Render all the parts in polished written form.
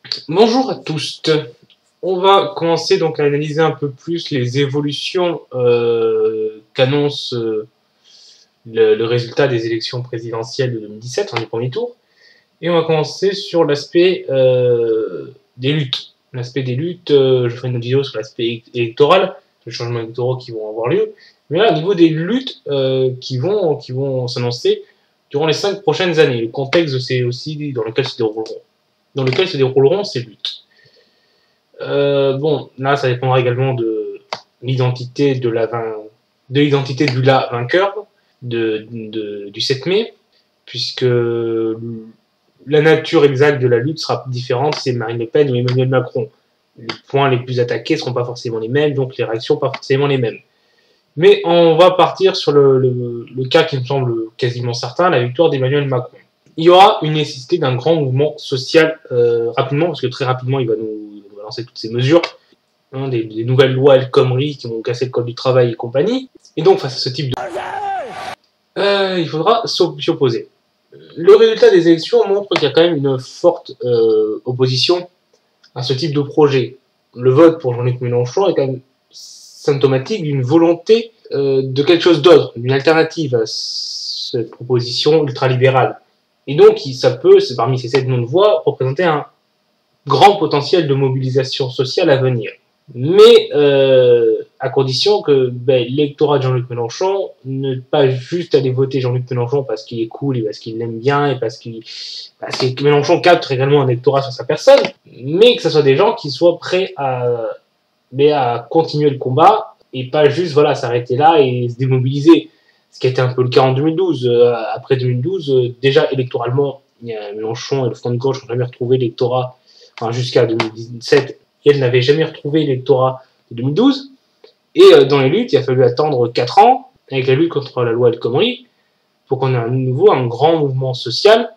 Bonjour à tous. On va commencer donc à analyser un peu plus les évolutions qu'annonce le résultat des élections présidentielles de 2017, du premier tour. Et on va commencer sur l'aspect des luttes. L'aspect des luttes, je ferai une autre vidéo sur l'aspect électoral, les changements électoraux qui vont avoir lieu. Mais là, au niveau des luttes qui vont s'annoncer durant les 5 prochaines années, le contexte c'est aussi dans lequel se dérouleront ces luttes. Bon, là, ça dépendra également de l'identité de l'identité du vainqueur du 7 mai, puisque la nature exacte de la lutte sera différente si c'est Marine Le Pen ou Emmanuel Macron. Les points les plus attaqués ne seront pas forcément les mêmes, donc les réactions pas forcément les mêmes. Mais on va partir sur le cas qui me semble quasiment certain, la victoire d'Emmanuel Macron. Il y aura une nécessité d'un grand mouvement social rapidement, parce que très rapidement, il va nous lancer toutes ces mesures, des nouvelles lois El Khomri qui vont casser le code du travail et compagnie. Et donc, face à ce type de... il faudra s'y opposer. Le résultat des élections montre qu'il y a quand même une forte opposition à ce type de projet. Le vote pour Jean-Luc Mélenchon est quand même symptomatique d'une volonté de quelque chose d'autre, d'une alternative à cette proposition ultralibérale. Et donc, ça peut, parmi ces 7 millions de voix, représenter un grand potentiel de mobilisation sociale à venir. Mais à condition que l'électorat de Jean-Luc Mélenchon ne pas juste aller voter Jean-Luc Mélenchon parce qu'il est cool et parce qu'il l'aime bien et parce que Mélenchon capte également un électorat sur sa personne, mais que ce soit des gens qui soient prêts à continuer le combat et pas juste s'arrêter là et se démobiliser. Ce qui a été un peu le cas en 2012. Après 2012, déjà électoralement, Mélenchon et le Front de gauche n'ont jamais retrouvé l'électorat, jusqu'à 2017, elle n'avait jamais retrouvé l'électorat de 2012. Et dans les luttes, il a fallu attendre 4 ans, avec la lutte contre la loi El Khomri, pour qu'on ait à nouveau un grand mouvement social.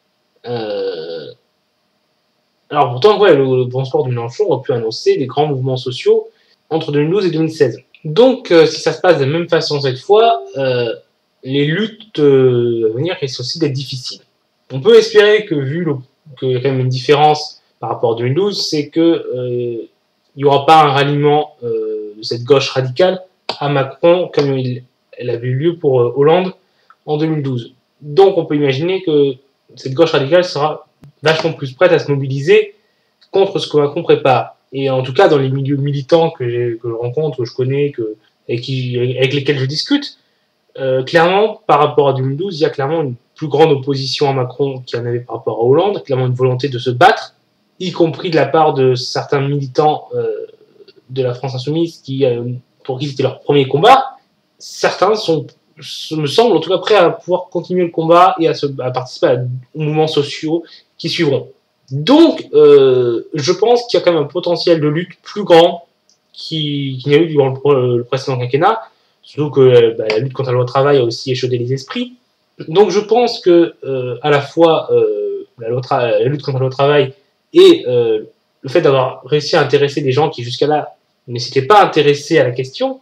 Alors pourtant, le bon sport de Mélenchon aurait pu annoncer des grands mouvements sociaux entre 2012 et 2016. Donc, si ça se passe de la même façon cette fois, les luttes à venir risquent aussi d'être difficiles. On peut espérer que, qu'il y a quand même une différence par rapport à 2012, c'est que il n'y aura pas un ralliement de cette gauche radicale à Macron comme elle avait eu lieu pour Hollande en 2012. Donc, on peut imaginer que cette gauche radicale sera vachement plus prête à se mobiliser contre ce que Macron prépare. Et en tout cas, dans les milieux militants que je rencontre, que je connais, avec lesquels je discute, clairement, par rapport à 2012, il y a clairement une plus grande opposition à Macron qu'il y en avait par rapport à Hollande, clairement une volonté de se battre, y compris de la part de certains militants de la France Insoumise pour qui c'était leur premier combat. Certains me semblent en tout cas prêts à pouvoir continuer le combat et à participer aux mouvements sociaux qui suivront. Donc, je pense qu'il y a quand même un potentiel de lutte plus grand qu'il n'y a eu durant le précédent quinquennat, surtout que la lutte contre la loi travail a aussi échaudé les esprits. Donc, je pense que à la fois la lutte contre la loi travail et le fait d'avoir réussi à intéresser des gens qui jusqu'à là ne s'étaient pas intéressés à la question,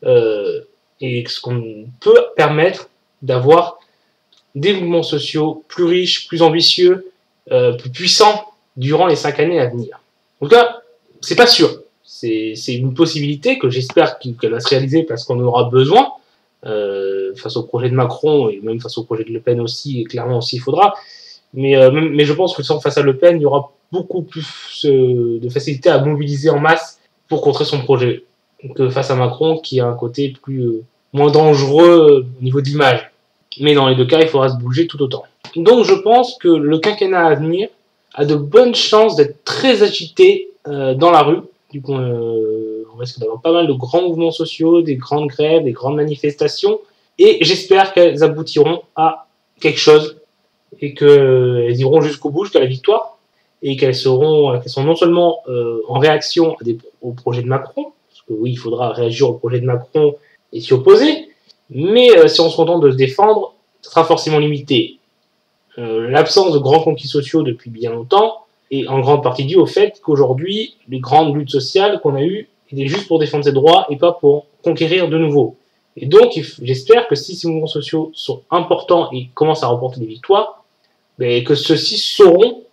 et ce qu'on peut permettre d'avoir des mouvements sociaux plus riches, plus ambitieux, plus puissants durant les 5 années à venir. En tout cas, c'est pas sûr. C'est une possibilité que j'espère qu'elle va se réaliser parce qu'on aura besoin, face au projet de Macron et même face au projet de Le Pen aussi, et clairement aussi il faudra. Mais je pense que face à Le Pen, il y aura beaucoup plus de facilité à mobiliser en masse pour contrer son projet que face à Macron qui a un côté moins dangereux au niveau de l'image. Mais dans les deux cas, il faudra se bouger tout autant. Donc je pense que le quinquennat à venir a de bonnes chances d'être très agité dans la rue. Du coup, on risque d'avoir pas mal de grands mouvements sociaux, des grandes grèves, des grandes manifestations. Et j'espère qu'elles aboutiront à quelque chose et qu'elles iront jusqu'au bout, jusqu'à la victoire. Et qu'elles sont non seulement en réaction au projet de Macron, parce que oui, il faudra réagir au projet de Macron et s'y opposer, mais si on se contente de se défendre, ça sera forcément limité. L'absence de grands conquis sociaux depuis bien longtemps est en grande partie due au fait qu'aujourd'hui, les grandes luttes sociales qu'on a eues étaient juste pour défendre ses droits et pas pour conquérir de nouveau. Et donc, j'espère que si ces mouvements sociaux sont importants et commencent à remporter des victoires, que ceux-ci sauront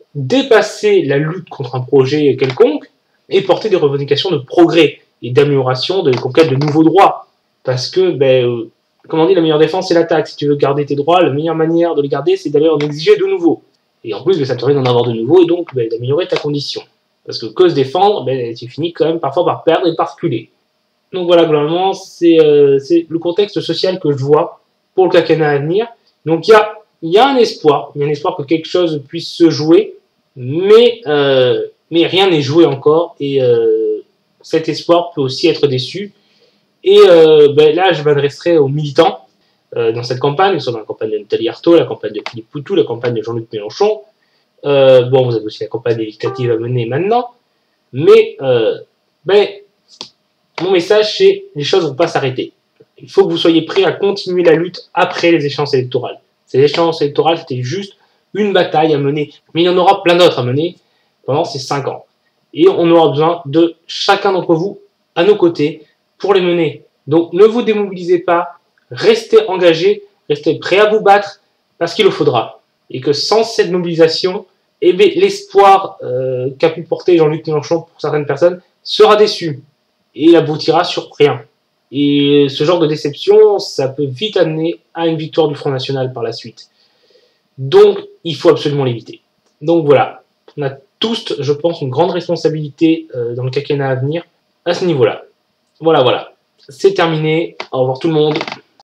dépasser la lutte contre un projet quelconque et porter des revendications de progrès et d'amélioration, de conquête de nouveaux droits. Parce que, comme on dit, la meilleure défense, c'est l'attaque. Si tu veux garder tes droits, la meilleure manière de les garder, c'est d'aller en exiger de nouveau. Et en plus, ça te permet d'en avoir de nouveau et donc d'améliorer ta condition. Parce que se défendre, tu finis quand même parfois par perdre et par reculer. Donc voilà, globalement, c'est le contexte social que je vois pour le quinquennat à venir. Donc il y a un espoir que quelque chose puisse se jouer, mais rien n'est joué encore, et cet espoir peut aussi être déçu. Et là, je m'adresserai aux militants dans cette campagne, que ce soit dans la campagne de Nathalie Arthaud, la campagne de Philippe Poutou, la campagne de Jean-Luc Mélenchon. Vous avez aussi la campagne législative à mener maintenant, mais mon message, c'est les choses ne vont pas s'arrêter. Il faut que vous soyez prêts à continuer la lutte après les échéances électorales. Ces échéances électorales, c'était juste une bataille à mener, mais il y en aura plein d'autres à mener pendant ces 5 ans. Et on aura besoin de chacun d'entre vous à nos côtés pour les mener. Donc ne vous démobilisez pas, restez engagés, restez prêts à vous battre, parce qu'il le faudra. Et que sans cette mobilisation, l'espoir qu'a pu porter Jean-Luc Mélenchon pour certaines personnes sera déçu et il aboutira sur rien. Et ce genre de déception, ça peut vite amener à une victoire du Front National par la suite. Donc, il faut absolument l'éviter. Donc voilà, on a tous, je pense, une grande responsabilité dans le quinquennat à venir à ce niveau-là. Voilà, c'est terminé. Au revoir tout le monde.